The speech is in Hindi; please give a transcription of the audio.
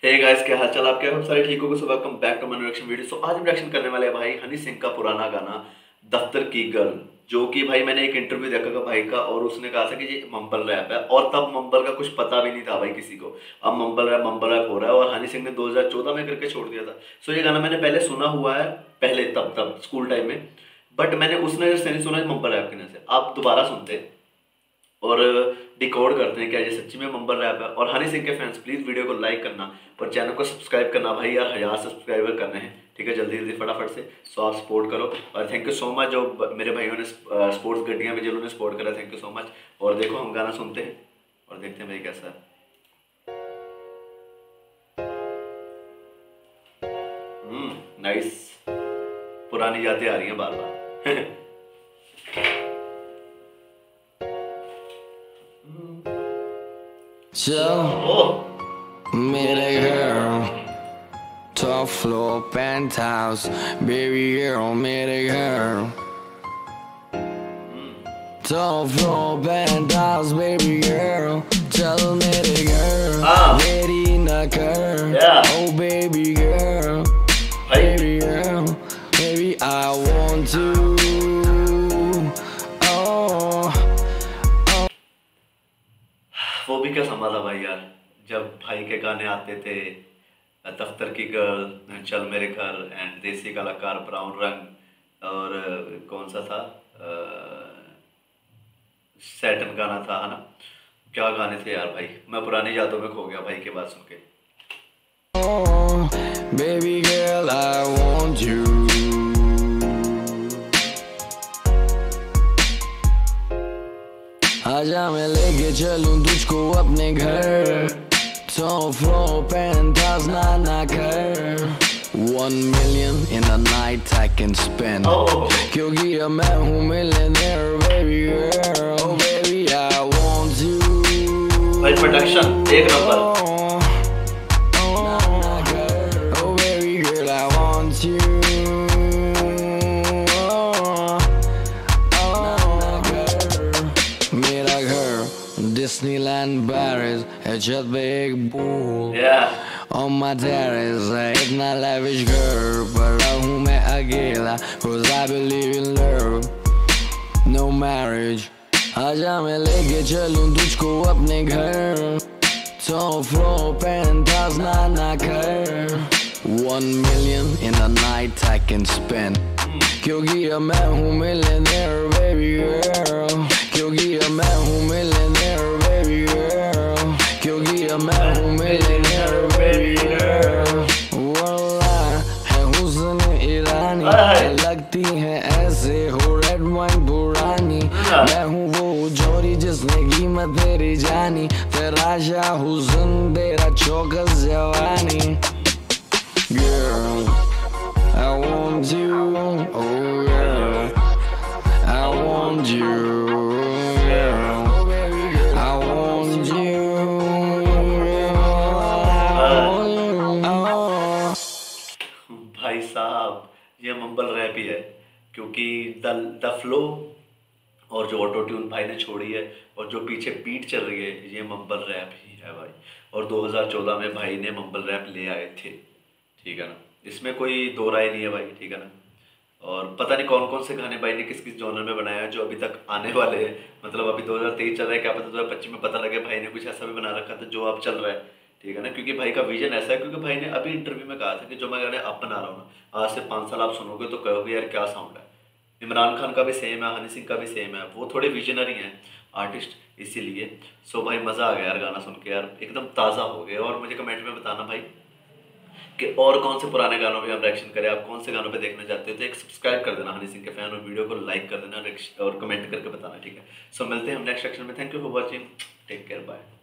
हे गाइस, क्या हाल चाल आपके? हम सारे ठीक हो? So welcome back to my reaction video. So आज हम रिएक्शन करने वाले हैं भाई हनी सिंह का पुराना गाना दफ्तर की गर्ल, जो कि भाई मैंने एक इंटरव्यू देखा था भाई का, और उसने कहा था कि ये मंबल रैप है, और तब मंबल का कुछ पता भी नहीं था भाई किसी को। अब मंबल रैप हो रहा है और हनी सिंह ने 2014 में करके छोड़ दिया था। सो ये गाना मैंने पहले सुना हुआ है, पहले तब तब स्कूल टाइम में, बट मैंने उस नजर से नहीं सुना मंबल रैप की नजर से। आप दोबारा सुनते हैं और डिकोड करते हैं क्या ये सच्ची में मंबल रैप है। और हनी सिंह के फैंस प्लीज वीडियो को लाइक करना और चैनल को सब्सक्राइब करना भाई यार, 1000 सब्सक्राइबर करने हैं, ठीक है, जल्दी जल्दी फटाफट से। सो आप सपोर्ट करो और थैंक यू सो मच जो मेरे भाइयों ने स्पोर्ट्स गड्डियां में जिन्होंने सपोर्ट करा, थैंक यू सो मच। और देखो हम गाना सुनते हैं और देखते हैं भाई कैसा है। नाइस, पुरानी यादें आ रही हैं बार बार। Chal, मेरे घर, top floor penthouse, baby girl, मेरे घर, top floor penthouse, baby girl, चल मेरे घर, मेरी न कर, oh baby girl, baby I want to. वो भी क्या समा था भाई यार, जब भाई के गाने आते थे, दफ्तर की गर्ल, चल मेरे घर, एंड देसी कलाकार, ब्राउन रंग, और कौन सा था, सैटन गाना था, है ना। क्या गाने थे यार भाई, मैं पुरानी यादों में खो गया भाई के बात सुन के। Baby girl, I want you. आजा मैं लेके चलूं तुझको अपने घर, top floor penthouse ना कर, 1 million in a night I can spend, क्योंकि अब मैं हूँ millionaire baby girl, oh baby I want you. भाई प्रोडक्शन एक number. Oh baby girl I want you. Disneyland Paris, है छत पे एक pool, on my terrace है इतना lavish घर, पर हूँ मैं अकेला, cause I believe in love, no marriage. आजा मैं लेके चलूं तुझको अपने घर, top floor penthouse ना कर, 1 million in a night I can spend, क्योंकि अब मैं हूँ millionaire baby girl, क्योंकि अब मैं हूँ millionaire baby girl, क्योंकि अब मैं हूँ millionaire baby girl. वाला है हुस्न ईरानी, लगती है ऐसे हो रेड वाइन पुरानी, मैं हूँ वो जोड़ी जिसने कीमत तेरी जानी, तेरा शाह हुस्न तेरा चौकस जवानी. Girl, I want you, oh girl, I want you, girl, I want you, भाई साहब ये मंबल रैप ही है, क्योंकि द फ्लो और जो ऑटो ट्यून भाई ने छोड़ी है और जो पीछे बीट चल रही है, ये मंबल रैप ही है भाई। और 2014 में भाई ने मंबल रैप ले आए थे, ठीक है ना, इसमें कोई दो राय नहीं है भाई, ठीक है ना। और पता नहीं कौन कौन से गाने भाई ने किस किस जॉनर में बनाया है जो अभी तक आने वाले हैं, मतलब अभी 2023 चल रहा है, क्या पता 2025 में पता लगे भाई ने कुछ ऐसा भी बना रखा था जो अब चल रहा है, ठीक है ना, क्योंकि भाई का विजन ऐसा है। क्योंकि भाई ने अभी इंटरव्यू में कहा था कि जो मैं गाने अब बना रहा हूँ ना, आज से 5 साल आप सुनोगे तो कहोगे यार क्या साउंड है। इमरान खान का भी सेम है, हनी सिंह का भी सेम है, वो थोड़े विजनरी हैं आर्टिस्ट, इसीलिए। सो भाई मज़ा आ गया यार गाना सुन के यार, एकदम ताज़ा हो गया। और मुझे कमेंट में बताना भाई कि और कौन से पुराने गानों पे हम रिएक्शन करें, आप कौन से गानों पे देखना चाहते हो, तो एक सब्सक्राइब कर देना हनी सिंह के फैन, और वीडियो को लाइक कर देना और कमेंट करके बताना, ठीक है। सो मिलते हैं हम नेक्स्ट सेक्शन में। Thank you for watching, take care, bye.